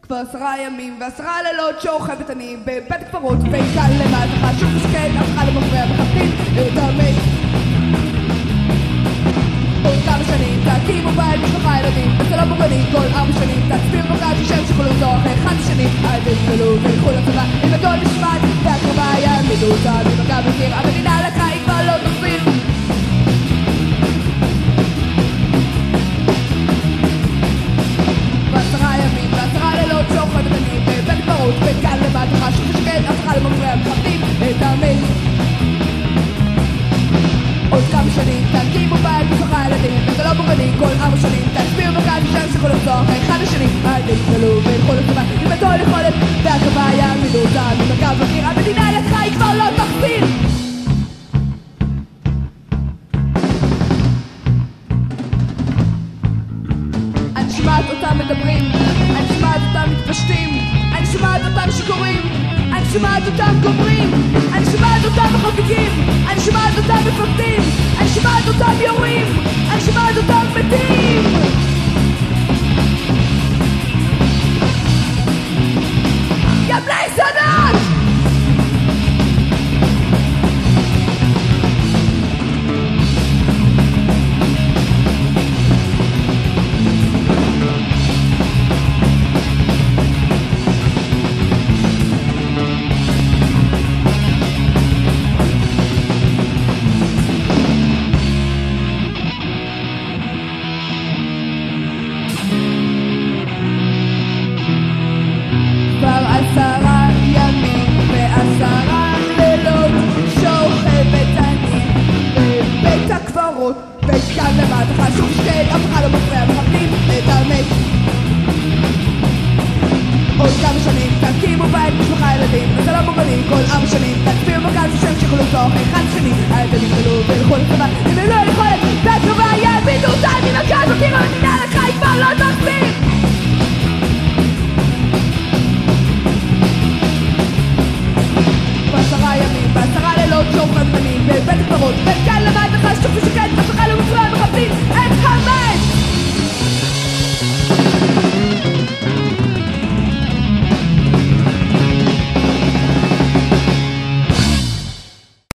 כבר 10 ימים ו10 לילות שוכבת אני בבית קברות וכאן למטה שוב משקט, אף אחד לא מפריע מחפשים את המת. עוד כמה שנים תקימו בית, משפחה ילדים וזה לא מוגנים כל 4 שנים תצביעו בקד ששם שכולו זו אחרי 1 שנים אל תתגלו וילכו לצבא עם הכל נשמט והקרבה יעמידו אותה במגע בקיר המדינה לקחה היא כבר לא תחזיר. וכאן למטה שוב משקט, אף אחד לא מפריע מחפשים את המת. עוד כמה שנים תקימו בית, משפחה ילדים וזה לא מוגנים כל 4 שנים תצביעו בקד ששם שכולו זו אחרי 1 שנים אל תתגלו וילכו לצבא עם הכל יכולת והקרבה יעמידו אותה במגע בקיר המדינה לקחה היא כבר לא תחזיר. אני שומעת אותם מדברים, אני שומעת אותם מתפשטים, אני שומעת אותם שקוראים, אני שומעת אותם גומרים, אני שומעת אותם מחוקקים, אני שומעת אותם מפקדים, אני שומעת אותם יורים, אני שומעת אותם מתים. יא בני זונות! כבר 10 ימים ו10 לילות שוכבת אני בבית הקברות וכאן למטה שוב משקט, אף אחד לא מפריע מחפשים את המת. עוד כמה שנים תקימו בית, משפחה ילדים וזה לא מוגנים כל 4 שנים תצביעו בקד ששם שכולו זו אחרי 1 שנים אל תתגלו וילכו לצבא אם הם לא יכולת והקרבה יעמידו אותה ממרכז בקיר המדינה לקחה היא כבר לא תחזיר. ו10 ימים ו10 לילות שוכבת אני בבית הקברות וכאן למטה שוב משקט,